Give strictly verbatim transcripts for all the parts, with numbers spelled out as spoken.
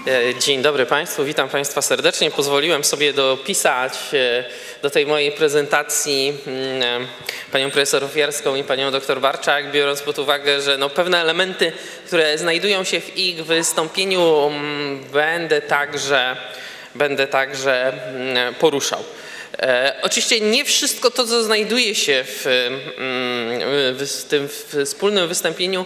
Dzień dobry Państwu, witam Państwa serdecznie. Pozwoliłem sobie dopisać do tej mojej prezentacji panią profesor Ofiarską i panią doktor Barczak, biorąc pod uwagę, że no pewne elementy, które znajdują się w ich wystąpieniu, będę także, będę także poruszał. E, oczywiście nie wszystko to, co znajduje się w, w, w tym wspólnym wystąpieniu,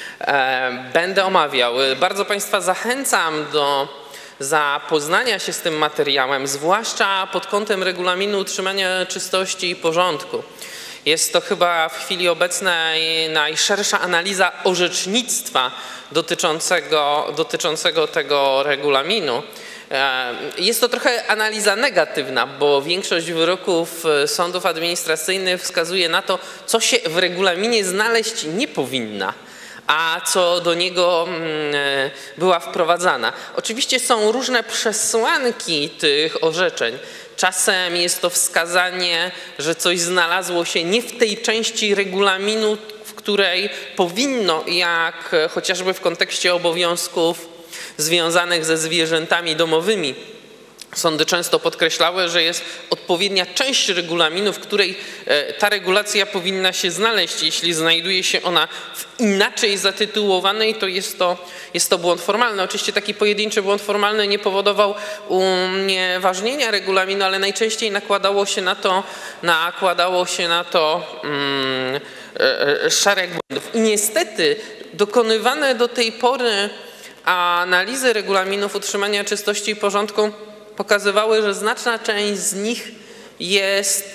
e, będę omawiał. Bardzo Państwa zachęcam do zapoznania się z tym materiałem, zwłaszcza pod kątem regulaminu utrzymania czystości i porządku. Jest to chyba w chwili obecnej najszersza analiza orzecznictwa dotyczącego, dotyczącego tego regulaminu. Jest to trochę analiza negatywna, bo większość wyroków sądów administracyjnych wskazuje na to, co się w regulaminie znaleźć nie powinna, a co do niego była wprowadzana. Oczywiście są różne przesłanki tych orzeczeń. Czasem jest to wskazanie, że coś znalazło się nie w tej części regulaminu, w której powinno, jak chociażby w kontekście obowiązków związanych ze zwierzętami domowymi. Sądy często podkreślały, że jest odpowiednia część regulaminu, w której ta regulacja powinna się znaleźć. Jeśli znajduje się ona w inaczej zatytułowanej, to jest to, jest to błąd formalny. Oczywiście taki pojedynczy błąd formalny nie powodował unieważnienia regulaminu, ale najczęściej nakładało się na to, nakładało się na to um, szereg błędów. I niestety dokonywane do tej pory analizy regulaminów utrzymania czystości i porządku pokazywały, że znaczna część z nich jest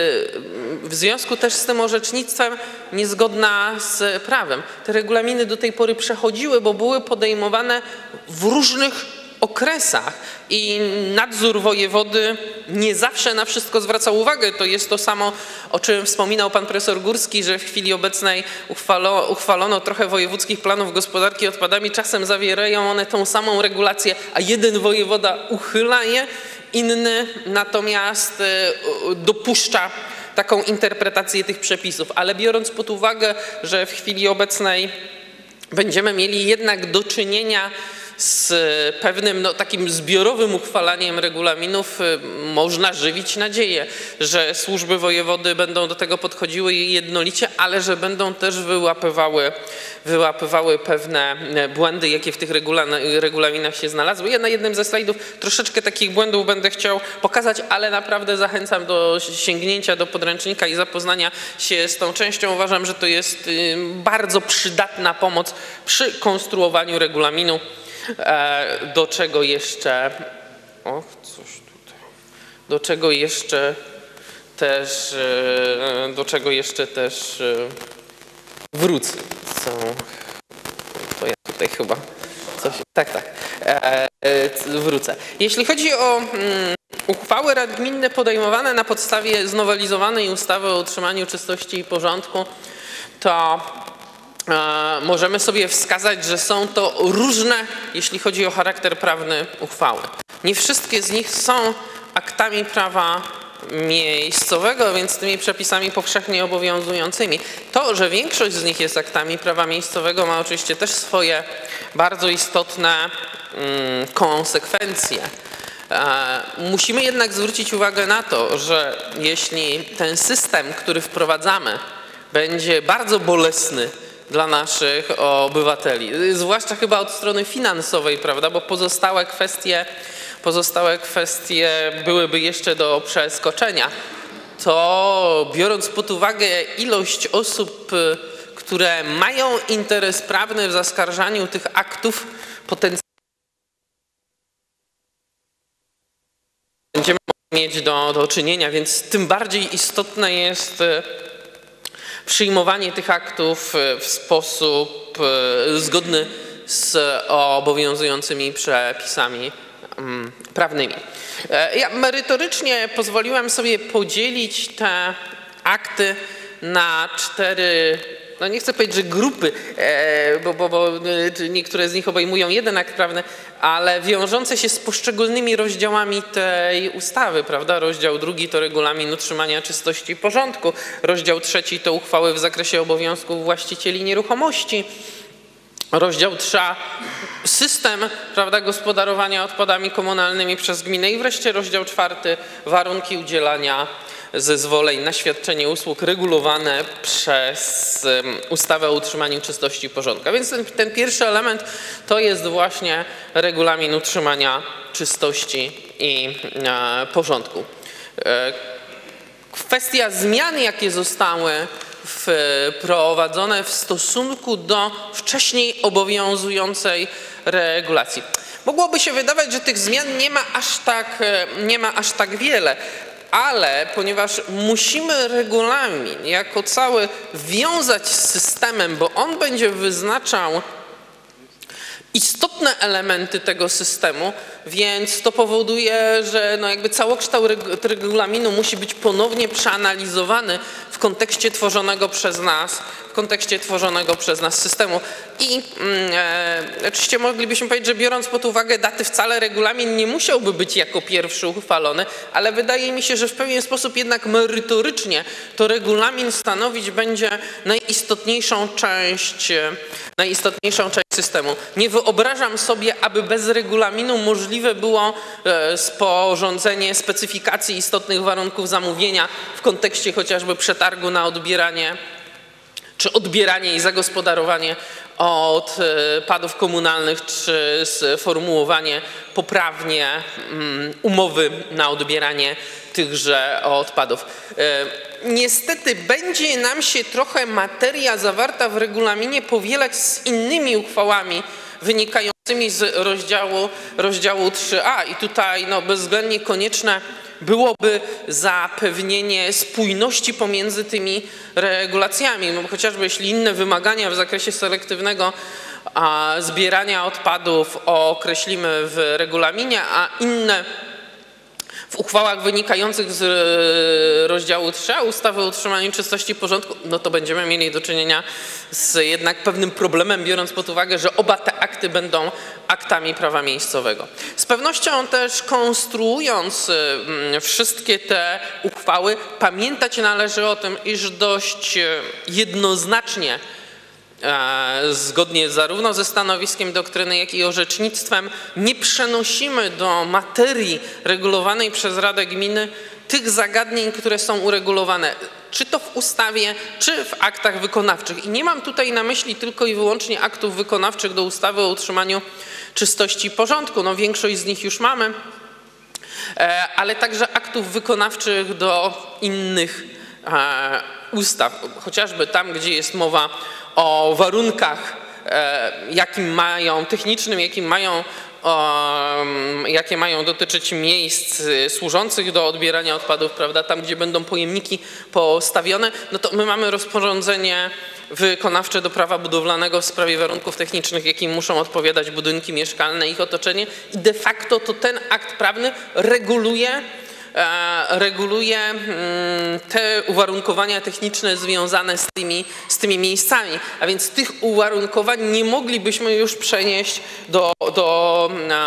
w związku też z tym orzecznictwem niezgodna z prawem. Te regulaminy do tej pory przechodziły, bo były podejmowane w różnych okresach i nadzór wojewody nie zawsze na wszystko zwracał uwagę. To jest to samo, o czym wspominał pan profesor Górski, że w chwili obecnej uchwalo, uchwalono trochę wojewódzkich planów gospodarki odpadami. Czasem zawierają one tą samą regulację, a jeden wojewoda uchyla je, inny natomiast dopuszcza taką interpretację tych przepisów. Ale biorąc pod uwagę, że w chwili obecnej będziemy mieli jednak do czynienia z pewnym no, takim zbiorowym uchwalaniem regulaminów, można żywić nadzieję, że służby wojewody będą do tego podchodziły jednolicie, ale że będą też wyłapywały, wyłapywały pewne błędy, jakie w tych regulaminach się znalazły. Ja na jednym ze slajdów troszeczkę takich błędów będę chciał pokazać, ale naprawdę zachęcam do sięgnięcia do podręcznika i zapoznania się z tą częścią. Uważam, że to jest bardzo przydatna pomoc przy konstruowaniu regulaminu. Do czego jeszcze, o, coś tutaj, do czego jeszcze też, do czego jeszcze też wrócę. Są, to ja tutaj chyba coś, tak, tak, wrócę. Jeśli chodzi o uchwały rad gminne podejmowane na podstawie znowelizowanej ustawy o utrzymaniu czystości i porządku, to możemy sobie wskazać, że są to różne, jeśli chodzi o charakter prawny, uchwały. Nie wszystkie z nich są aktami prawa miejscowego, więc tymi przepisami powszechnie obowiązującymi. To, że większość z nich jest aktami prawa miejscowego, ma oczywiście też swoje bardzo istotne mm, konsekwencje. Musimy jednak zwrócić uwagę na to, że jeśli ten system, który wprowadzamy, będzie bardzo bolesny dla naszych obywateli, zwłaszcza chyba od strony finansowej, prawda, bo pozostałe kwestie, pozostałe kwestie byłyby jeszcze do przeskoczenia, to biorąc pod uwagę ilość osób, które mają interes prawny w zaskarżaniu tych aktów, potencjalnie będziemy mieć do, do czynienia, więc tym bardziej istotne jest przyjmowanie tych aktów w sposób zgodny z obowiązującymi przepisami prawnymi. Ja merytorycznie pozwoliłem sobie podzielić te akty na cztery, no nie chcę powiedzieć, że grupy, bo, bo, bo niektóre z nich obejmują jeden akt prawny, ale wiążące się z poszczególnymi rozdziałami tej ustawy, prawda? Rozdział drugi to regulamin utrzymania czystości i porządku, rozdział trzeci to uchwały w zakresie obowiązków właścicieli nieruchomości, Rozdział trzy a, system, prawda, gospodarowania odpadami komunalnymi przez gminę i wreszcie rozdział czwarty, warunki udzielania zezwoleń na świadczenie usług regulowane przez ustawę o utrzymaniu czystości i porządku. A więc ten, ten pierwszy element to jest właśnie regulamin utrzymania czystości i e, porządku. E, kwestia zmian, jakie zostały wprowadzone w stosunku do wcześniej obowiązującej regulacji. Mogłoby się wydawać, że tych zmian nie ma aż tak, nie ma aż tak wiele, ale ponieważ musimy regulamin jako cały wiązać z systemem, bo on będzie wyznaczał istotne elementy tego systemu, więc to powoduje, że no jakby całokształt regulaminu musi być ponownie przeanalizowany w kontekście tworzonego przez nas, w kontekście tworzonego przez nas systemu. I e, oczywiście moglibyśmy powiedzieć, że biorąc pod uwagę daty wcale regulamin nie musiałby być jako pierwszy uchwalony, ale wydaje mi się, że w pewien sposób jednak merytorycznie to regulamin stanowić będzie najistotniejszą część, najistotniejszą część systemu. Nie wyobrażam sobie, aby bez regulaminu możliwe było sporządzenie specyfikacji istotnych warunków zamówienia w kontekście chociażby przetargu na odbieranie czy odbieranie i zagospodarowanie odpadów komunalnych, czy sformułowanie poprawnie umowy na odbieranie tychże odpadów. Niestety będzie nam się trochę materia zawarta w regulaminie powielać z innymi uchwałami wynikającymi z rozdziału, rozdziału trzy a i tutaj no, bezwzględnie konieczne byłoby zapewnienie spójności pomiędzy tymi regulacjami, no, chociażby jeśli inne wymagania w zakresie selektywnego a, zbierania odpadów określimy w regulaminie, a inne w uchwałach wynikających z rozdziału trzy a ustawy o utrzymaniu czystości i porządku, no to będziemy mieli do czynienia z jednak pewnym problemem, biorąc pod uwagę, że oba te akty będą aktami prawa miejscowego. Z pewnością też konstruując wszystkie te uchwały, pamiętać należy o tym, iż dość jednoznacznie zgodnie zarówno ze stanowiskiem doktryny, jak i orzecznictwem nie przenosimy do materii regulowanej przez Radę Gminy tych zagadnień, które są uregulowane, czy to w ustawie, czy w aktach wykonawczych. I nie mam tutaj na myśli tylko i wyłącznie aktów wykonawczych do ustawy o utrzymaniu czystości i porządku. No, większość z nich już mamy, ale także aktów wykonawczych do innych ustaw, chociażby tam, gdzie jest mowa o warunkach, jakim mają technicznym, jakim mają, jakie mają dotyczyć miejsc służących do odbierania odpadów, prawda, tam gdzie będą pojemniki postawione, no to my mamy rozporządzenie wykonawcze do prawa budowlanego w sprawie warunków technicznych, jakim muszą odpowiadać budynki mieszkalne, ich otoczenie i de facto to ten akt prawny reguluje reguluje te uwarunkowania techniczne związane z tymi, z tymi miejscami. A więc tych uwarunkowań nie moglibyśmy już przenieść do, do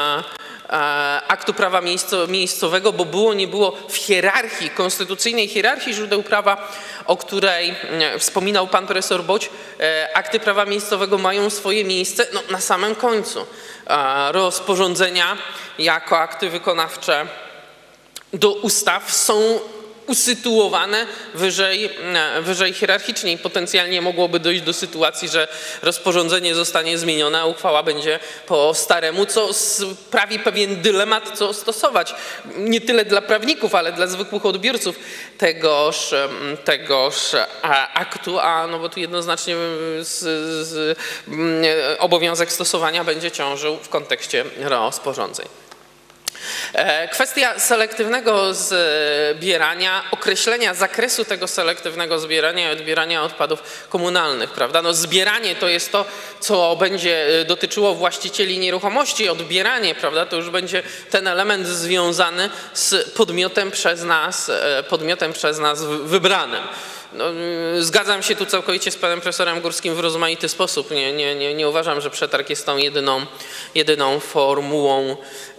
aktu prawa miejscowego, bo było nie było w hierarchii, konstytucyjnej hierarchii źródeł prawa, o której wspominał pan profesor Boć, akty prawa miejscowego mają swoje miejsce no, na samym końcu. Rozporządzenia jako akty wykonawcze do ustaw są usytuowane wyżej, wyżej hierarchicznie i potencjalnie mogłoby dojść do sytuacji, że rozporządzenie zostanie zmienione, a uchwała będzie po staremu, co sprawi pewien dylemat, co stosować. Nie tyle dla prawników, ale dla zwykłych odbiorców tegoż, tegoż aktu, a no bo tu jednoznacznie z, z, obowiązek stosowania będzie ciążył w kontekście rozporządzeń. Kwestia selektywnego zbierania, określenia zakresu tego selektywnego zbierania i odbierania odpadów komunalnych, prawda? No zbieranie to jest to, co będzie dotyczyło właścicieli nieruchomości, odbieranie, prawda? To już będzie ten element związany z podmiotem przez nas, podmiotem przez nas wybranym. No, zgadzam się tu całkowicie z panem profesorem Górskim w rozmaity sposób. Nie, nie, nie, nie uważam, że przetarg jest tą jedyną, jedyną formułą,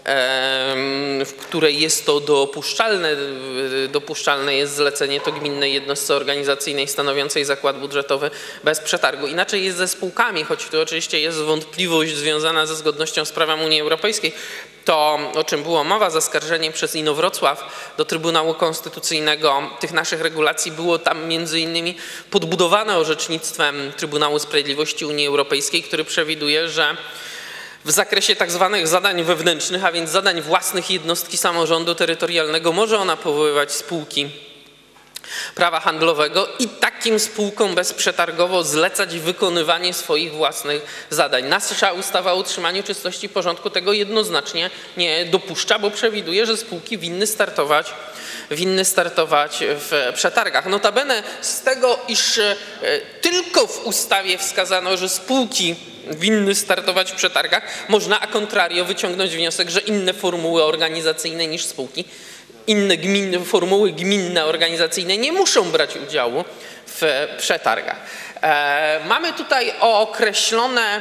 w której jest to dopuszczalne. Dopuszczalne jest zlecenie to gminnej jednostce organizacyjnej stanowiącej zakład budżetowy bez przetargu. Inaczej jest ze spółkami, choć tu oczywiście jest wątpliwość związana ze zgodnością z prawem Unii Europejskiej. To, o czym było mowa, zaskarżenie przez Inowrocław do Trybunału Konstytucyjnego tych naszych regulacji było tam między innymi podbudowane orzecznictwem Trybunału Sprawiedliwości Unii Europejskiej, który przewiduje, że w zakresie tak zwanych zadań wewnętrznych, a więc zadań własnych jednostki samorządu terytorialnego, może ona powoływać spółki prawa handlowego i takim spółkom bezprzetargowo zlecać wykonywanie swoich własnych zadań. Nasza ustawa o utrzymaniu czystości i porządku tego jednoznacznie nie dopuszcza, bo przewiduje, że spółki winny startować, winny startować w przetargach. Notabene z tego, iż tylko w ustawie wskazano, że spółki winny startować w przetargach, można a contrario wyciągnąć wniosek, że inne formuły organizacyjne niż spółki, inne gminy, formuły gminne organizacyjne nie muszą brać udziału w przetargach. E, mamy tutaj określone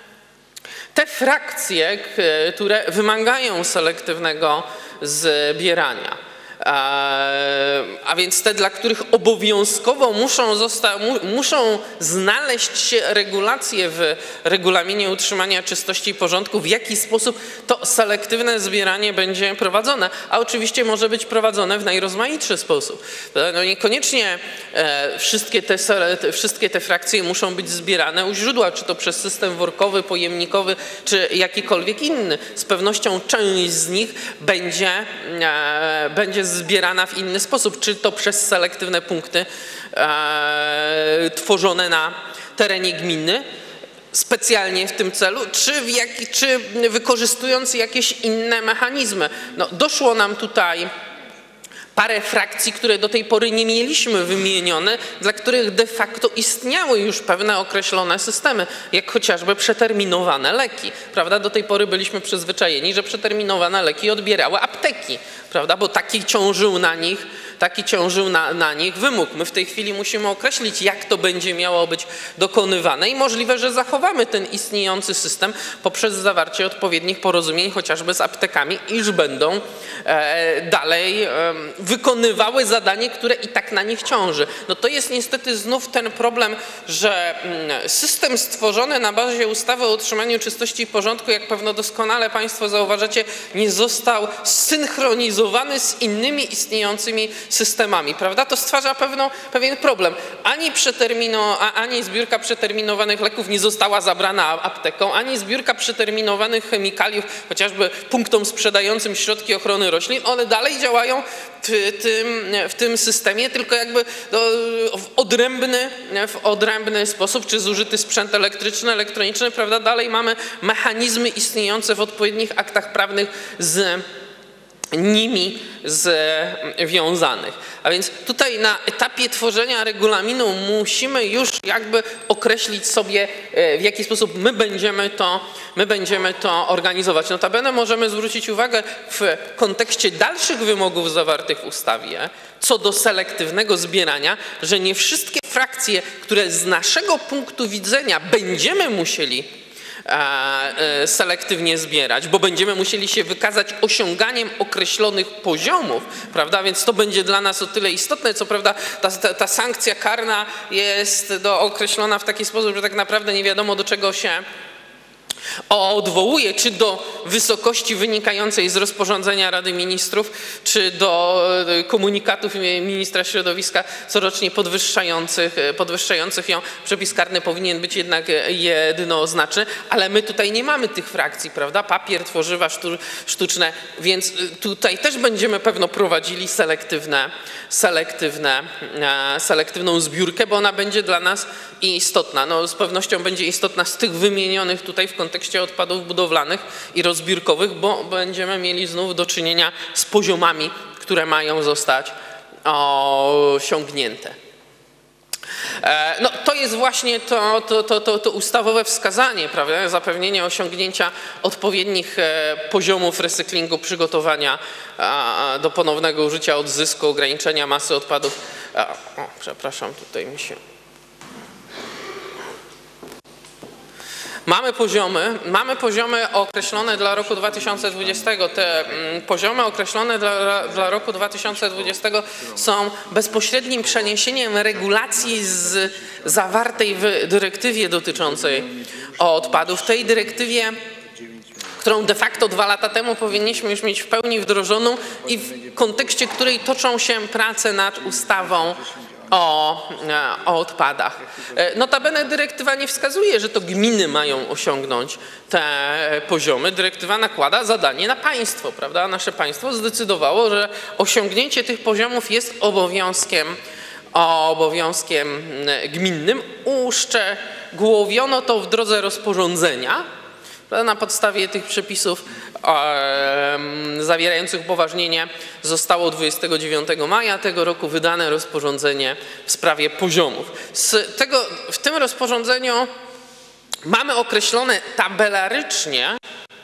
te frakcje, które wymagają selektywnego zbierania. A więc te, dla których obowiązkowo muszą, zosta- muszą znaleźć się regulacje w regulaminie utrzymania czystości i porządku, w jaki sposób to selektywne zbieranie będzie prowadzone, a oczywiście może być prowadzone w najrozmaitszy sposób. No niekoniecznie e, wszystkie, te, wszystkie te frakcje muszą być zbierane u źródła, czy to przez system workowy, pojemnikowy, czy jakikolwiek inny. Z pewnością część z nich będzie, e, będzie zbierana w inny sposób, czy to przez selektywne punkty e, tworzone na terenie gminy specjalnie w tym celu, czy, w jak, czy wykorzystując jakieś inne mechanizmy. No, doszło nam tutaj parę frakcji, które do tej pory nie mieliśmy wymienione, dla których de facto istniały już pewne określone systemy, jak chociażby przeterminowane leki. Prawda? Do tej pory byliśmy przyzwyczajeni, że przeterminowane leki odbierały apteki, prawda? Bo taki ciążył na nich, taki ciążył na, na nich wymóg. My w tej chwili musimy określić, jak to będzie miało być dokonywane i możliwe, że zachowamy ten istniejący system poprzez zawarcie odpowiednich porozumień chociażby z aptekami, iż będą e, dalej e, wykonywały zadanie, które i tak na nich ciąży. No to jest niestety znów ten problem, że system stworzony na bazie ustawy o utrzymaniu czystości i porządku, jak pewno doskonale państwo zauważacie, nie został zsynchronizowany z innymi istniejącymi systemami, prawda? To stwarza pewną, pewien problem. Ani, przetermino, ani zbiórka przeterminowanych leków nie została zabrana apteką, ani zbiórka przeterminowanych chemikaliów, chociażby punktom sprzedającym środki ochrony roślin, one dalej działają w tym, w tym systemie, tylko jakby w odrębny, w odrębny sposób, czy zużyty sprzęt elektryczny, elektroniczny, prawda? Dalej mamy mechanizmy istniejące w odpowiednich aktach prawnych z nimi związanych. A więc tutaj na etapie tworzenia regulaminu musimy już jakby określić sobie, w jaki sposób my będziemy to, my będziemy to organizować. Notabene możemy zwrócić uwagę w kontekście dalszych wymogów zawartych w ustawie co do selektywnego zbierania, że nie wszystkie frakcje, które z naszego punktu widzenia będziemy musieli selektywnie zbierać, bo będziemy musieli się wykazać osiąganiem określonych poziomów, prawda? Więc to będzie dla nas o tyle istotne. Co prawda ta, ta, ta sankcja karna jest do, określona w taki sposób, że tak naprawdę nie wiadomo, do czego się odwołuje, czy do wysokości wynikającej z rozporządzenia Rady Ministrów, czy do komunikatów ministra środowiska corocznie podwyższających, podwyższających ją. Przepis karny powinien być jednak jednoznaczny, ale my tutaj nie mamy tych frakcji, prawda? Papier, tworzywa sztuczne, więc tutaj też będziemy pewno prowadzili selektywne, selektywne, selektywną zbiórkę, bo ona będzie dla nas istotna. No, z pewnością będzie istotna z tych wymienionych tutaj w kontekście odpadów budowlanych i rozbiórkowych, bo będziemy mieli znów do czynienia z poziomami, które mają zostać osiągnięte. No, to jest właśnie to, to, to, to, to ustawowe wskazanie, prawda? Zapewnienie osiągnięcia odpowiednich poziomów recyklingu, przygotowania do ponownego użycia, odzysku, ograniczenia masy odpadów A, o, przepraszam, tutaj mi się... Mamy poziomy, mamy poziomy określone dla roku dwa tysiące dwudziestego. Te mm, poziomy określone dla, dla roku dwa tysiące dwudziestego są bezpośrednim przeniesieniem regulacji z zawartej w dyrektywie dotyczącej odpadów. W tej dyrektywie, którą de facto dwa lata temu powinniśmy już mieć w pełni wdrożoną i w kontekście której toczą się prace nad ustawą O, o odpadach. Notabene dyrektywa nie wskazuje, że to gminy mają osiągnąć te poziomy. Dyrektywa nakłada zadanie na państwo, prawda? Nasze państwo zdecydowało, że osiągnięcie tych poziomów jest obowiązkiem, obowiązkiem gminnym. Uszczegółowiono to w drodze rozporządzenia. Na podstawie tych przepisów e, zawierających upoważnienie zostało dwudziestego dziewiątego maja tego roku wydane rozporządzenie w sprawie poziomów. Z tego, w tym rozporządzeniu mamy określone tabelarycznie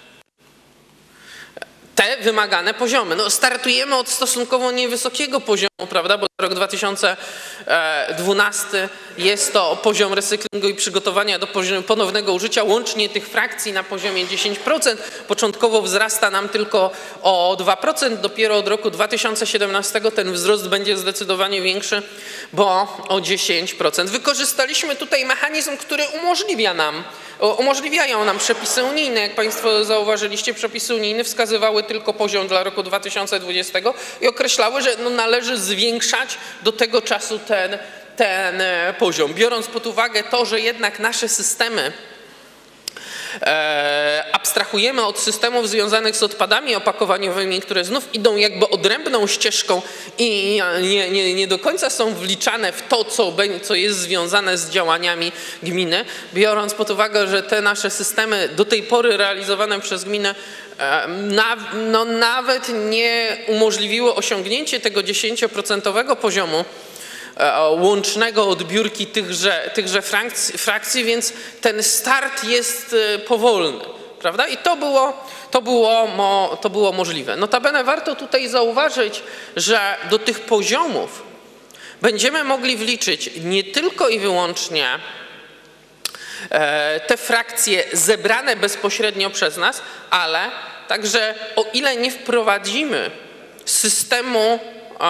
te wymagane poziomy. No, startujemy od stosunkowo niewysokiego poziomu, prawda, bo rok dwa tysiące dwunasty jest to poziom recyklingu i przygotowania do ponownego użycia, łącznie tych frakcji na poziomie dziesięć procent. Początkowo wzrasta nam tylko o dwa procent, dopiero od roku dwa tysiące siedemnastego ten wzrost będzie zdecydowanie większy, bo o dziesięć procent. Wykorzystaliśmy tutaj mechanizm, który umożliwia nam, umożliwiają nam przepisy unijne. Jak Państwo zauważyliście, przepisy unijne wskazywały tylko poziom dla roku dwa tysiące dwudziestego i określały, że no należy zwiększać do tego czasu ten, ten poziom. Biorąc pod uwagę to, że jednak nasze systemy e, abstrahujemy od systemów związanych z odpadami opakowaniowymi, które znów idą jakby odrębną ścieżką i nie, nie, nie do końca są wliczane w to, co, co jest związane z działaniami gminy. Biorąc pod uwagę, że te nasze systemy do tej pory realizowane przez gminę Na, no nawet nie umożliwiło osiągnięcie tego dziesięcioprocentowego poziomu e, łącznego odbiórki tychże, tychże frakcji, frakcji, więc ten start jest e, powolny, prawda? I to było, to, było mo, to było możliwe. Notabene warto tutaj zauważyć, że do tych poziomów będziemy mogli wliczyć nie tylko i wyłącznie te frakcje zebrane bezpośrednio przez nas, ale także o ile nie wprowadzimy systemu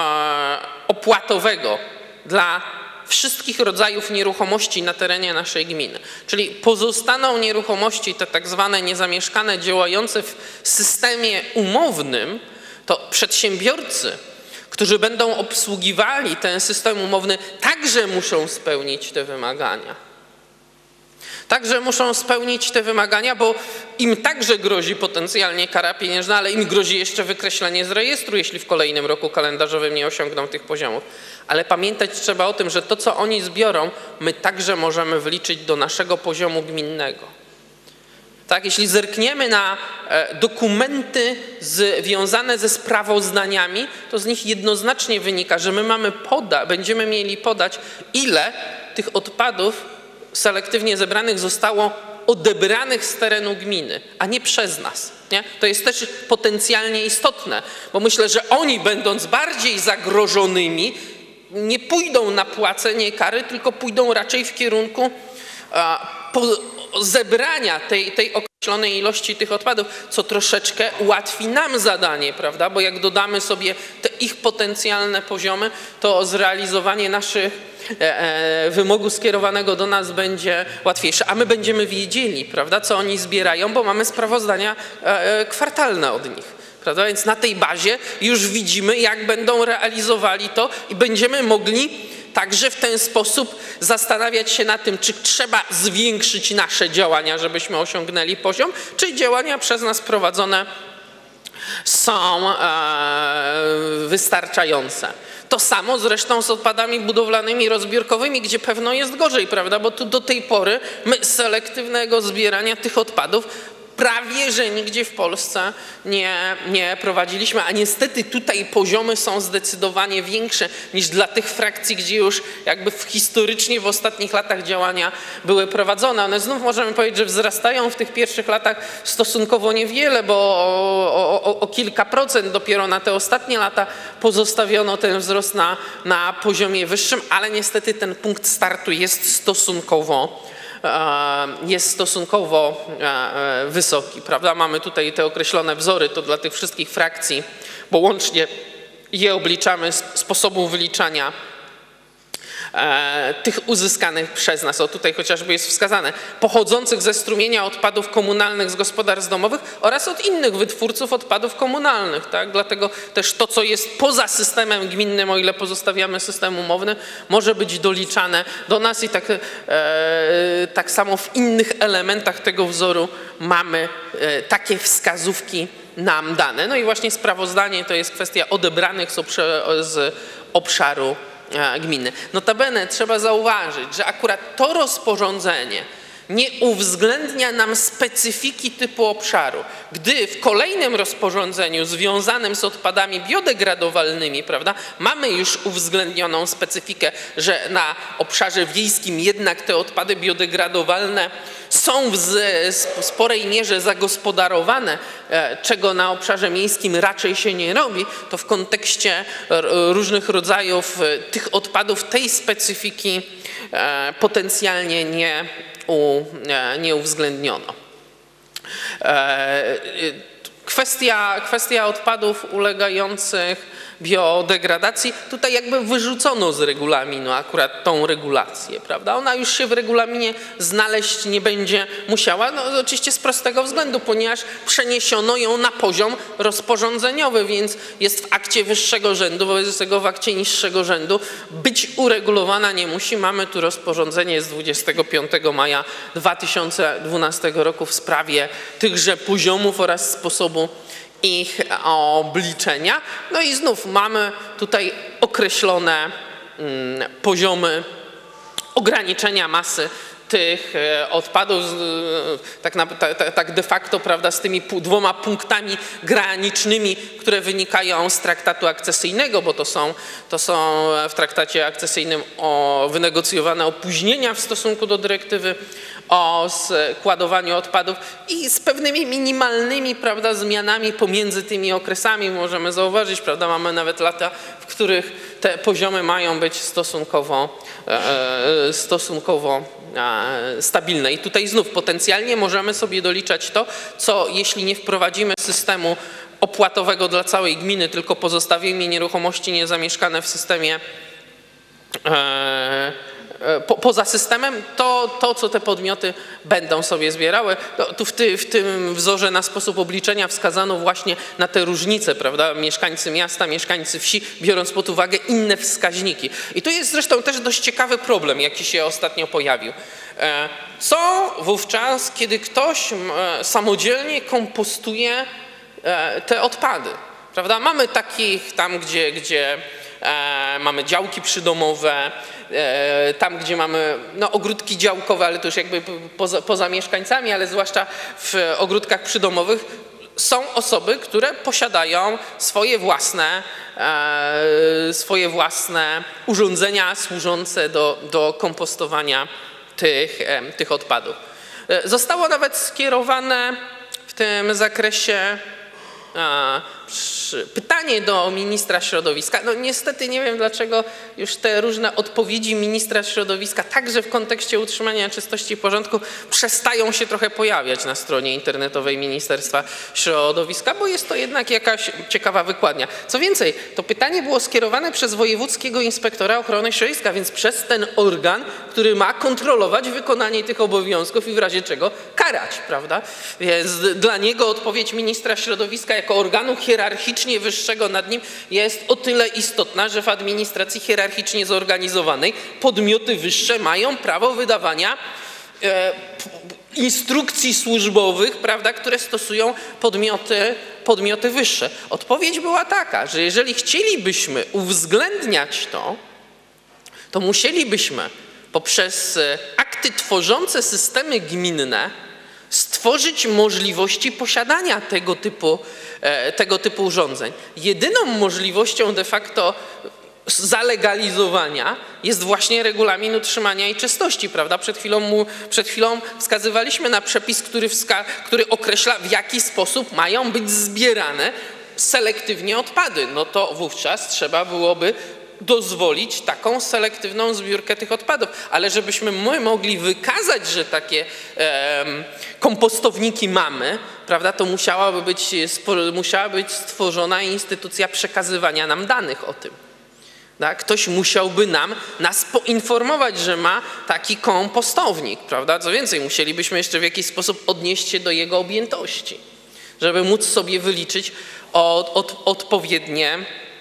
opłatowego dla wszystkich rodzajów nieruchomości na terenie naszej gminy, czyli pozostaną nieruchomości te tak zwane niezamieszkane działające w systemie umownym, to przedsiębiorcy, którzy będą obsługiwali ten system umowny, także muszą spełnić te wymagania. Także muszą spełnić te wymagania, bo im także grozi potencjalnie kara pieniężna, ale im grozi jeszcze wykreślenie z rejestru, jeśli w kolejnym roku kalendarzowym nie osiągną tych poziomów. Ale pamiętać trzeba o tym, że to, co oni zbiorą, my także możemy wliczyć do naszego poziomu gminnego. Tak, jeśli zerkniemy na dokumenty związane ze sprawozdaniami, to z nich jednoznacznie wynika, że my mamy poda, będziemy mieli podać, ile tych odpadów selektywnie zebranych zostało odebranych z terenu gminy, a nie przez nas. Nie? To jest też potencjalnie istotne, bo myślę, że oni, będąc bardziej zagrożonymi, nie pójdą na płacenie kary, tylko pójdą raczej w kierunku a, po, zebrania tej, tej określonej ilości tych odpadów, co troszeczkę ułatwi nam zadanie, prawda? Bo jak dodamy sobie te ich potencjalne poziomy, to zrealizowanie naszych e, e, wymogu skierowanego do nas będzie łatwiejsze, a my będziemy wiedzieli, prawda, co oni zbierają, bo mamy sprawozdania e, kwartalne od nich. Prawda? Więc na tej bazie już widzimy, jak będą realizowali to i będziemy mogli także w ten sposób zastanawiać się nad tym, czy trzeba zwiększyć nasze działania, żebyśmy osiągnęli poziom, czy działania przez nas prowadzone są e, wystarczające. To samo zresztą z odpadami budowlanymi, rozbiórkowymi, gdzie pewno jest gorzej, prawda? Bo tu do tej pory my z selektywnego zbierania tych odpadów prawie że nigdzie w Polsce nie, nie prowadziliśmy, a niestety tutaj poziomy są zdecydowanie większe niż dla tych frakcji, gdzie już jakby w historycznie w ostatnich latach działania były prowadzone. One znów możemy powiedzieć, że wzrastają w tych pierwszych latach stosunkowo niewiele, bo o, o, o kilka procent dopiero na te ostatnie lata pozostawiono ten wzrost na, na poziomie wyższym, ale niestety ten punkt startu jest stosunkowo jest stosunkowo wysoki, prawda? Mamy tutaj te określone wzory, to dla tych wszystkich frakcji, bo łącznie je obliczamy z sposobu wyliczania tych uzyskanych przez nas, o tutaj chociażby jest wskazane, pochodzących ze strumienia odpadów komunalnych z gospodarstw domowych oraz od innych wytwórców odpadów komunalnych, tak? Dlatego też to, co jest poza systemem gminnym, o ile pozostawiamy system umowny, może być doliczane do nas i tak, e, tak samo w innych elementach tego wzoru mamy e, takie wskazówki nam dane. No i właśnie sprawozdanie to jest kwestia odebranych z, obsza- z obszaru gminy. Notabene trzeba zauważyć, że akurat to rozporządzenie nie uwzględnia nam specyfiki typu obszaru, gdy w kolejnym rozporządzeniu związanym z odpadami biodegradowalnymi, prawda, mamy już uwzględnioną specyfikę, że na obszarze wiejskim jednak te odpady biodegradowalne są w sporej mierze zagospodarowane, czego na obszarze miejskim raczej się nie robi, to w kontekście różnych rodzajów tych odpadów tej specyfiki potencjalnie nie, u, nie uwzględniono. Kwestia, kwestia odpadów ulegających biodegradacji, tutaj jakby wyrzucono z regulaminu akurat tą regulację, prawda? Ona już się w regulaminie znaleźć nie będzie musiała, no oczywiście z prostego względu, ponieważ przeniesiono ją na poziom rozporządzeniowy, więc jest w akcie wyższego rzędu, wobec tego w akcie niższego rzędu być uregulowana nie musi. Mamy tu rozporządzenie z dwudziestego piątego maja dwa tysiące dwunastego roku w sprawie tychże poziomów oraz sposobu ich obliczenia. No i znów mamy tutaj określone mm, poziomy ograniczenia masy tych odpadów, tak, na, tak, tak de facto, prawda, z tymi dwoma punktami granicznymi, które wynikają z traktatu akcesyjnego, bo to są, to są w traktacie akcesyjnym o wynegocjowane opóźnienia w stosunku do dyrektywy o składowaniu odpadów i z pewnymi minimalnymi, prawda, zmianami pomiędzy tymi okresami możemy zauważyć, prawda, mamy nawet lata, w których te poziomy mają być stosunkowo, e, stosunkowo e, stabilne. I tutaj znów potencjalnie możemy sobie doliczać to, co jeśli nie wprowadzimy systemu opłatowego dla całej gminy, tylko pozostawimy nieruchomości niezamieszkane w systemie e, Po, poza systemem, to, to, co te podmioty będą sobie zbierały. No, tu w, ty, w tym wzorze na sposób obliczenia wskazano właśnie na te różnice, prawda? Mieszkańcy miasta, mieszkańcy wsi, biorąc pod uwagę inne wskaźniki. I tu jest zresztą też dość ciekawy problem, jaki się ostatnio pojawił. Co wówczas, kiedy ktoś samodzielnie kompostuje te odpady? Prawda? Mamy takich tam, gdzie, gdzie e, mamy działki przydomowe, e, tam, gdzie mamy no, ogródki działkowe, ale to już jakby poza, poza mieszkańcami, ale zwłaszcza w ogródkach przydomowych są osoby, które posiadają swoje własne, e, swoje własne urządzenia służące do, do kompostowania tych, e, tych odpadów. E, zostało nawet skierowane w tym zakresie A, pytanie do ministra środowiska. No niestety nie wiem, dlaczego już te różne odpowiedzi ministra środowiska, także w kontekście utrzymania czystości i porządku, przestają się trochę pojawiać na stronie internetowej Ministerstwa Środowiska, bo jest to jednak jakaś ciekawa wykładnia. Co więcej, to pytanie było skierowane przez wojewódzkiego inspektora ochrony środowiska, więc przez ten organ, który ma kontrolować wykonanie tych obowiązków i w razie czego karać, prawda? Więc dla niego odpowiedź ministra środowiska jako organu hierarchicznie wyższego nad nim jest o tyle istotna, że w administracji hierarchicznie zorganizowanej podmioty wyższe mają prawo wydawania e, instrukcji służbowych, prawda, które stosują podmioty, podmioty wyższe. Odpowiedź była taka, że jeżeli chcielibyśmy uwzględniać to, to musielibyśmy poprzez akty tworzące systemy gminne stworzyć możliwości posiadania tego typu, tego typu urządzeń. Jedyną możliwością de facto zalegalizowania jest właśnie regulamin utrzymania i czystości, prawda? Przed chwilą, mu, przed chwilą wskazywaliśmy na przepis, który, wska który określa, w jaki sposób mają być zbierane selektywnie odpady. No to wówczas trzeba byłoby dozwolić taką selektywną zbiórkę tych odpadów, ale żebyśmy my mogli wykazać, że takie e, kompostowniki mamy, prawda, to musiałaby być, musiała być stworzona instytucja przekazywania nam danych o tym. Tak? Ktoś musiałby nam, nas poinformować, że ma taki kompostownik, prawda? Co więcej, musielibyśmy jeszcze w jakiś sposób odnieść się do jego objętości, żeby móc sobie wyliczyć od, od, odpowiednie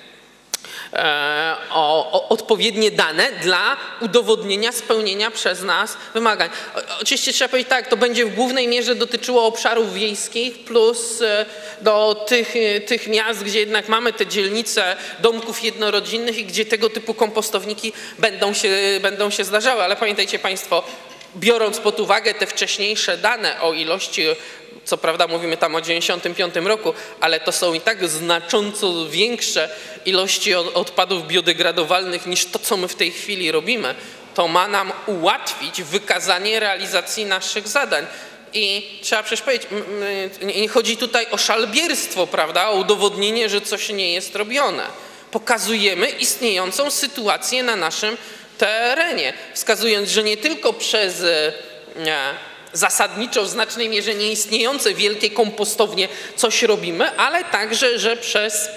O, o odpowiednie dane dla udowodnienia spełnienia przez nas wymagań. O, oczywiście trzeba powiedzieć tak, to będzie w głównej mierze dotyczyło obszarów wiejskich plus do tych, tych miast, gdzie jednak mamy te dzielnice domków jednorodzinnych i gdzie tego typu kompostowniki będą się, będą się zdarzały. Ale pamiętajcie Państwo, biorąc pod uwagę te wcześniejsze dane o ilości, co prawda mówimy tam o dziewięćdziesiątym piątym roku, ale to są i tak znacząco większe ilości odpadów biodegradowalnych niż to, co my w tej chwili robimy, to ma nam ułatwić wykazanie realizacji naszych zadań. I trzeba przecież powiedzieć, nie chodzi tutaj o szalbierstwo, prawda, o udowodnienie, że coś nie jest robione. Pokazujemy istniejącą sytuację na naszym terenie, wskazując, że nie tylko przez nie, zasadniczo w znacznej mierze nieistniejące wielkie kompostownie coś robimy, ale także, że przez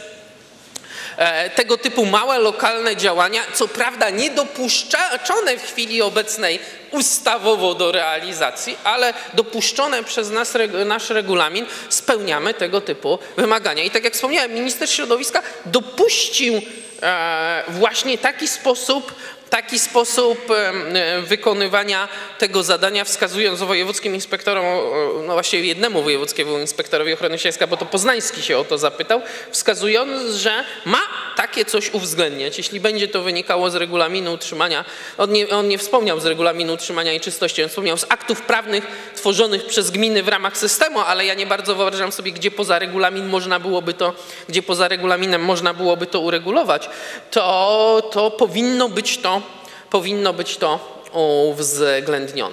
tego typu małe lokalne działania, co prawda niedopuszczone w chwili obecnej ustawowo do realizacji, ale dopuszczone przez nas, nasz regulamin, spełniamy tego typu wymagania. I tak jak wspomniałem, minister środowiska dopuścił właśnie taki sposób, taki sposób wykonywania tego zadania, wskazując wojewódzkim inspektorom, no właściwie jednemu wojewódzkiemu inspektorowi ochrony środowiska, bo to poznański się o to zapytał, wskazując, że ma takie coś uwzględniać, jeśli będzie to wynikało z regulaminu utrzymania. On nie, on nie wspomniał z regulaminu utrzymania i czystości, on wspomniał z aktów prawnych tworzonych przez gminy w ramach systemu, ale ja nie bardzo wyobrażam sobie, gdzie poza regulamin można byłoby to, gdzie poza regulaminem można byłoby to uregulować. To, to powinno być to powinno być to uwzględnione.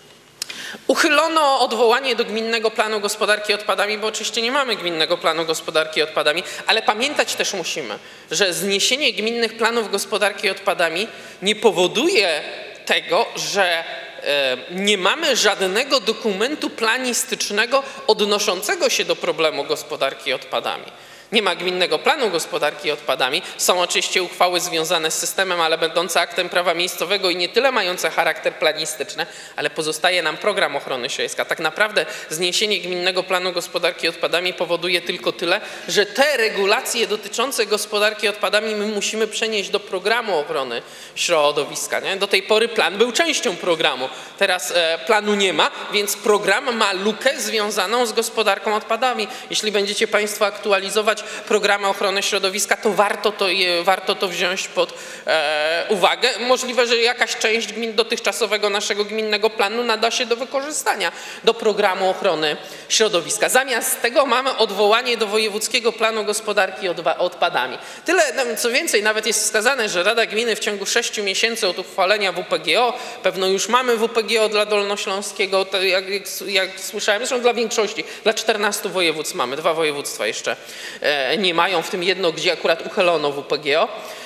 Uchylono odwołanie do Gminnego Planu Gospodarki Odpadami, bo oczywiście nie mamy Gminnego Planu Gospodarki Odpadami, ale pamiętać też musimy, że zniesienie gminnych planów gospodarki odpadami nie powoduje tego, że nie mamy żadnego dokumentu planistycznego odnoszącego się do problemu gospodarki odpadami. Nie ma gminnego planu gospodarki odpadami. Są oczywiście uchwały związane z systemem, ale będące aktem prawa miejscowego i nie tyle mające charakter planistyczny, ale pozostaje nam program ochrony środowiska. Tak naprawdę zniesienie gminnego planu gospodarki odpadami powoduje tylko tyle, że te regulacje dotyczące gospodarki odpadami my musimy przenieść do programu ochrony środowiska. Nie? Do tej pory plan był częścią programu. Teraz e, planu nie ma, więc program ma lukę związaną z gospodarką odpadami. Jeśli będziecie Państwo aktualizować programy ochrony środowiska, to warto to, warto to wziąć pod e, uwagę. Możliwe, że jakaś część gmin dotychczasowego naszego gminnego planu nada się do wykorzystania do programu ochrony środowiska. Zamiast tego mamy odwołanie do wojewódzkiego planu gospodarki odpadami. Tyle, no, co więcej, nawet jest wskazane, że Rada Gminy w ciągu sześciu miesięcy od uchwalenia W P G O, pewno już mamy W P G O dla Dolnośląskiego, to jak, jak, jak słyszałem, zresztą dla większości, dla czternastu województw mamy, dwa województwa jeszcze nie mają, w tym jedno, gdzie akurat uchylono W P G O.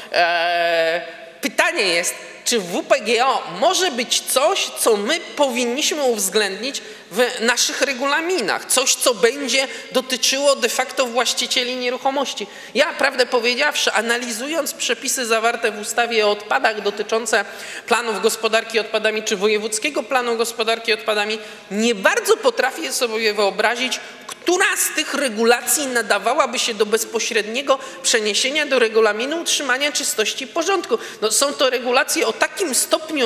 Pytanie jest, czy w W P G O może być coś, co my powinniśmy uwzględnić w naszych regulaminach? Coś, co będzie dotyczyło de facto właścicieli nieruchomości. Ja, prawdę powiedziawszy, analizując przepisy zawarte w ustawie o odpadach dotyczące planów gospodarki odpadami czy wojewódzkiego planu gospodarki odpadami, nie bardzo potrafię sobie wyobrazić, która z tych regulacji nadawałaby się do bezpośredniego przeniesienia do regulaminu utrzymania czystości i porządku. No, są to regulacje o takim stopniu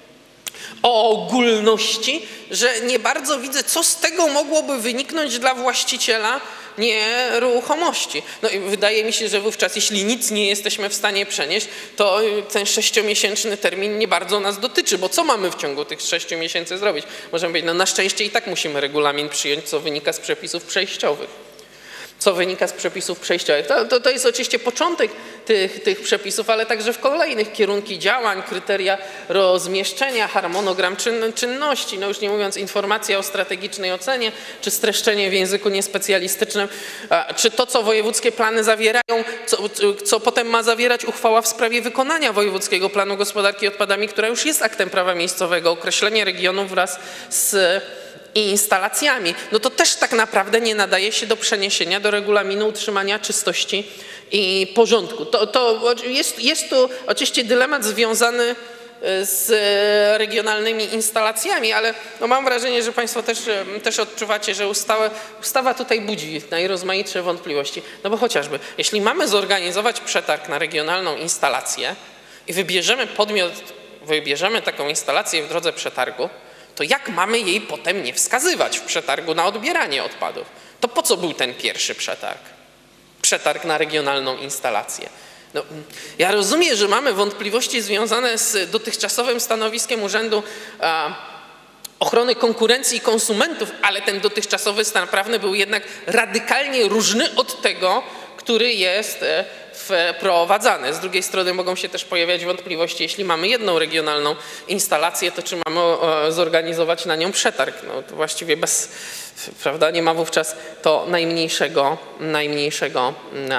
o ogólności, że nie bardzo widzę, co z tego mogłoby wyniknąć dla właściciela nieruchomości. No i wydaje mi się, że wówczas, jeśli nic nie jesteśmy w stanie przenieść, to ten sześciomiesięczny termin nie bardzo nas dotyczy, bo co mamy w ciągu tych sześciu miesięcy zrobić? Możemy powiedzieć, no na szczęście i tak musimy regulamin przyjąć, co wynika z przepisów przejściowych. Co wynika z przepisów przejściowych. To, to, to jest oczywiście początek tych, tych przepisów, ale także w kolejnych kierunki działań, kryteria rozmieszczenia, harmonogram czyn, czynności, no już nie mówiąc informacja o strategicznej ocenie, czy streszczenie w języku niespecjalistycznym, czy to, co wojewódzkie plany zawierają, co, co potem ma zawierać uchwała w sprawie wykonania wojewódzkiego planu gospodarki odpadami, która już jest aktem prawa miejscowego, określenie regionów wraz z i instalacjami, no to też tak naprawdę nie nadaje się do przeniesienia do regulaminu utrzymania czystości i porządku. To, to jest, jest tu oczywiście dylemat związany z regionalnymi instalacjami, ale no mam wrażenie, że Państwo też, też odczuwacie, że ustawa, ustawa tutaj budzi najrozmaitsze wątpliwości. No bo chociażby, jeśli mamy zorganizować przetarg na regionalną instalację i wybierzemy podmiot, wybierzemy taką instalację w drodze przetargu, to jak mamy jej potem nie wskazywać w przetargu na odbieranie odpadów? To po co był ten pierwszy przetarg? Przetarg na regionalną instalację. No, ja rozumiem, że mamy wątpliwości związane z dotychczasowym stanowiskiem Urzędu a, Ochrony Konkurencji i Konsumentów, ale ten dotychczasowy stan prawny był jednak radykalnie różny od tego, który jest wprowadzany. Z drugiej strony mogą się też pojawiać wątpliwości, jeśli mamy jedną regionalną instalację, to czy mamy zorganizować na nią przetarg? No to właściwie bez, prawda, nie ma wówczas to najmniejszego, najmniejszego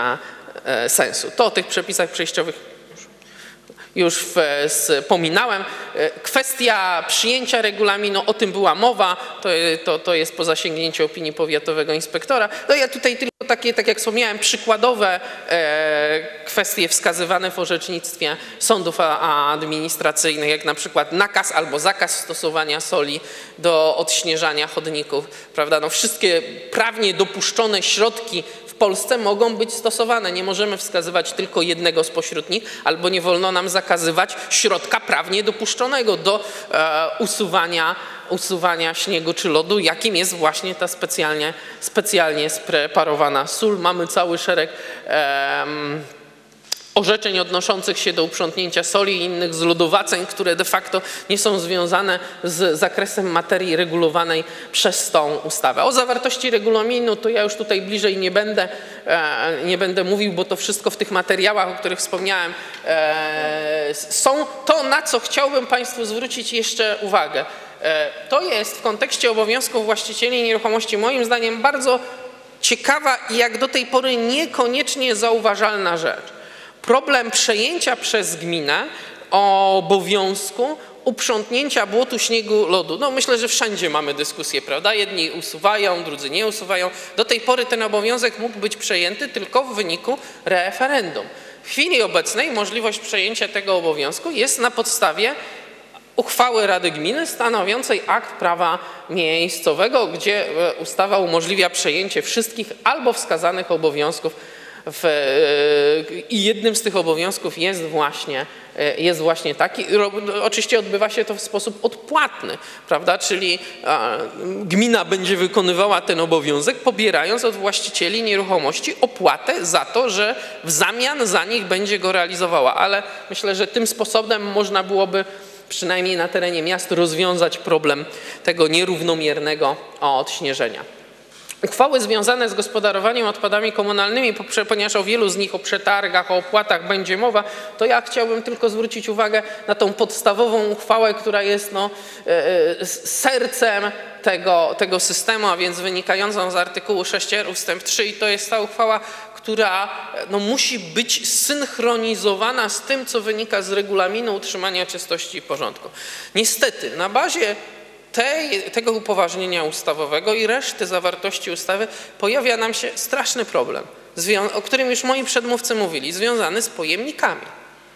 sensu. To o tych przepisach przejściowych już wspominałem. Kwestia przyjęcia regulaminu, o tym była mowa, to, to, to jest po zasięgnięciu opinii powiatowego inspektora. No ja tutaj tylko takie, tak jak wspomniałem, przykładowe e, kwestie wskazywane w orzecznictwie sądów administracyjnych, jak na przykład nakaz albo zakaz stosowania soli do odśnieżania chodników, prawda? No wszystkie prawnie dopuszczone środki w Polsce mogą być stosowane. Nie możemy wskazywać tylko jednego spośród nich, albo nie wolno nam zakazywać środka prawnie dopuszczonego do e, usuwania, usuwania śniegu czy lodu, jakim jest właśnie ta specjalnie, specjalnie spreparowana sól. Mamy cały szereg e, orzeczeń odnoszących się do uprzątnięcia soli i innych zlodowaceń, które de facto nie są związane z zakresem materii regulowanej przez tą ustawę. O zawartości regulaminu to ja już tutaj bliżej nie będę, nie będę mówił, bo to wszystko w tych materiałach, o których wspomniałem, są. To, na co chciałbym Państwu zwrócić jeszcze uwagę, to jest w kontekście obowiązków właścicieli nieruchomości moim zdaniem bardzo ciekawa i jak do tej pory niekoniecznie zauważalna rzecz. Problem przejęcia przez gminę obowiązku uprzątnięcia błotu, śniegu, lodu. No myślę, że wszędzie mamy dyskusję, prawda? Jedni usuwają, drudzy nie usuwają. Do tej pory ten obowiązek mógł być przejęty tylko w wyniku referendum. W chwili obecnej możliwość przejęcia tego obowiązku jest na podstawie uchwały Rady Gminy stanowiącej akt prawa miejscowego, gdzie ustawa umożliwia przejęcie wszystkich albo wskazanych obowiązków. W, I jednym z tych obowiązków jest właśnie, jest właśnie taki. Oczywiście odbywa się to w sposób odpłatny, prawda? Czyli gmina będzie wykonywała ten obowiązek, pobierając od właścicieli nieruchomości opłatę za to, że w zamian za nich będzie go realizowała. Ale myślę, że tym sposobem można byłoby przynajmniej na terenie miast rozwiązać problem tego nierównomiernego odśnieżenia. Uchwały związane z gospodarowaniem odpadami komunalnymi, ponieważ o wielu z nich, o przetargach, o opłatach będzie mowa, to ja chciałbym tylko zwrócić uwagę na tą podstawową uchwałę, która jest no, sercem tego, tego systemu, a więc wynikającą z artykułu sześć r ustęp trzy i to jest ta uchwała, która no, musi być synchronizowana z tym, co wynika z regulaminu utrzymania czystości i porządku. Niestety na bazie Tej, tego upoważnienia ustawowego i reszty zawartości ustawy pojawia nam się straszny problem, o którym już moi przedmówcy mówili, związany z pojemnikami.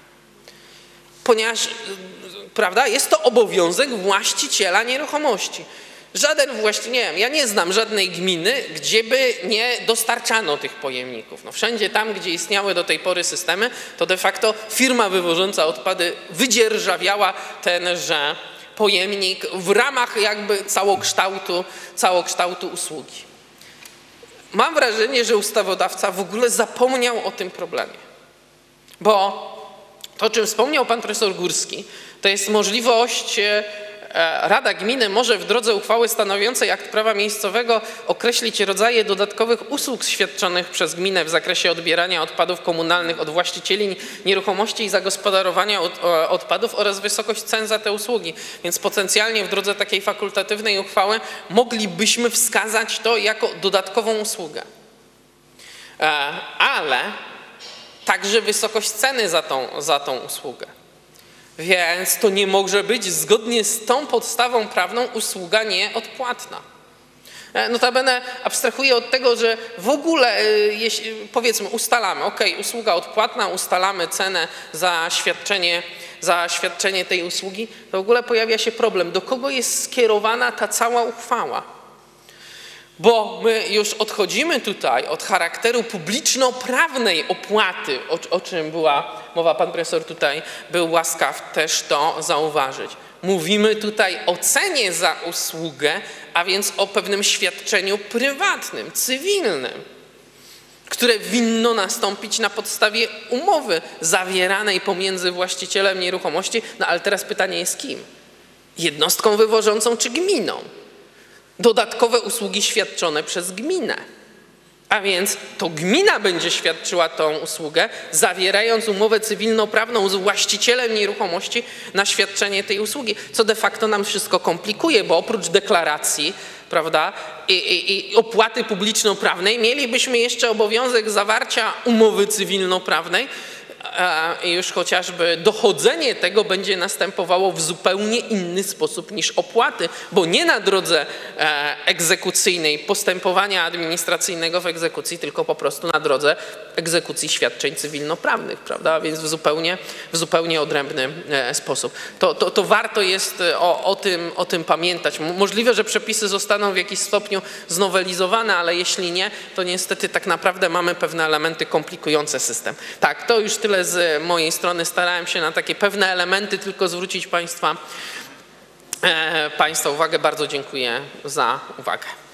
Ponieważ, prawda, jest to obowiązek właściciela nieruchomości. Żaden właściciel, nie wiem, ja nie znam żadnej gminy, gdzie by nie dostarczano tych pojemników. No wszędzie tam, gdzie istniały do tej pory systemy, to de facto firma wywożąca odpady wydzierżawiała tenże pojemnik w ramach jakby całokształtu, całokształtu usługi. mam wrażenie, że ustawodawca w ogóle zapomniał o tym problemie. Bo to, o czym wspomniał pan profesor Górski, to jest możliwość, Rada Gminy może w drodze uchwały stanowiącej akt prawa miejscowego określić rodzaje dodatkowych usług świadczonych przez gminę w zakresie odbierania odpadów komunalnych od właścicieli nieruchomości i zagospodarowania od, odpadów oraz wysokość cen za te usługi. Więc potencjalnie w drodze takiej fakultatywnej uchwały moglibyśmy wskazać to jako dodatkową usługę. Ale także wysokość ceny za tą, za tą usługę. Więc to nie może być zgodnie z tą podstawą prawną usługa nieodpłatna. Notabene abstrahuję od tego, że w ogóle jeśli, powiedzmy ustalamy, ok, usługa odpłatna, ustalamy cenę za świadczenie, za świadczenie tej usługi, to w ogóle pojawia się problem, do kogo jest skierowana ta cała uchwała. Bo my już odchodzimy tutaj od charakteru publiczno-prawnej opłaty, o, o czym była mowa, pan profesor tutaj był łaskaw też to zauważyć. Mówimy tutaj o cenie za usługę, a więc o pewnym świadczeniu prywatnym, cywilnym, które winno nastąpić na podstawie umowy zawieranej pomiędzy właścicielem nieruchomości. No ale teraz pytanie jest kim? Jednostką wywożącą czy gminą? Dodatkowe usługi świadczone przez gminę. A więc to gmina będzie świadczyła tą usługę, zawierając umowę cywilnoprawną z właścicielem nieruchomości na świadczenie tej usługi, co de facto nam wszystko komplikuje, bo oprócz deklaracji, prawda, i, i, i opłaty publiczno-prawnej mielibyśmy jeszcze obowiązek zawarcia umowy cywilnoprawnej, i już chociażby dochodzenie tego będzie następowało w zupełnie inny sposób niż opłaty, bo nie na drodze egzekucyjnej postępowania administracyjnego w egzekucji, tylko po prostu na drodze egzekucji świadczeń cywilnoprawnych, prawda? Więc w zupełnie, w zupełnie odrębny sposób. To, to, to warto jest o, o, tym, o tym pamiętać. Możliwe, że przepisy zostaną w jakiś stopniu znowelizowane, ale jeśli nie, to niestety tak naprawdę mamy pewne elementy komplikujące system. Tak, to już tyle z mojej strony. Starałem się na takie pewne elementy tylko zwrócić Państwa, e, Państwa uwagę. Bardzo dziękuję za uwagę.